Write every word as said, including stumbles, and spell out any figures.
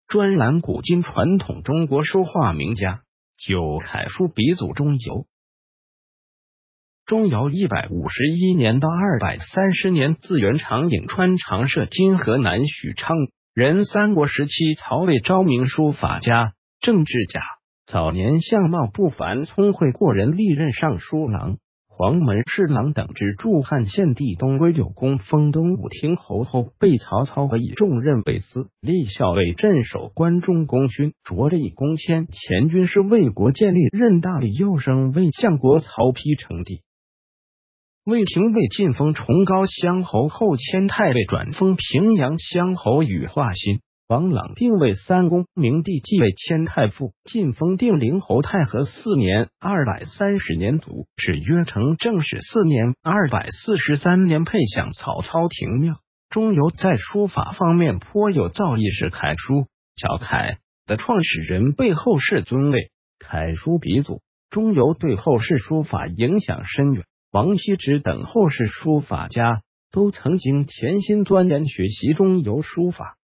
专栏古今传统中国书画名家，九楷书鼻祖钟繇。钟繇一百五十一年到二百三十年，字元长，颍川长社今河南许昌人，三国时期曹魏昭明书法家、政治家。早年相貌不凡，聪慧过人，历任尚书郎、黄门侍郎等职，驻汉献帝东归有功，封东武亭侯，后被曹操委以重任为司隶校尉，镇守关中功勋，着以公迁前军师，为国建立，任大理右升为相国，曹丕称帝。魏廷尉晋封崇高乡侯，后迁太尉，转封平阳乡侯与华歆。王朗并为三公，明帝继位迁太傅，晋封定陵侯。太和四年（二百三十年）卒，谥曰成。正始四年（二百四十三年）配享曹操庭庙。钟繇在书法方面颇有造诣，是楷书小楷的创始人，被后世尊为楷书鼻祖。钟繇对后世书法影响深远，王羲之等后世书法家都曾经潜心钻研学习钟繇书法。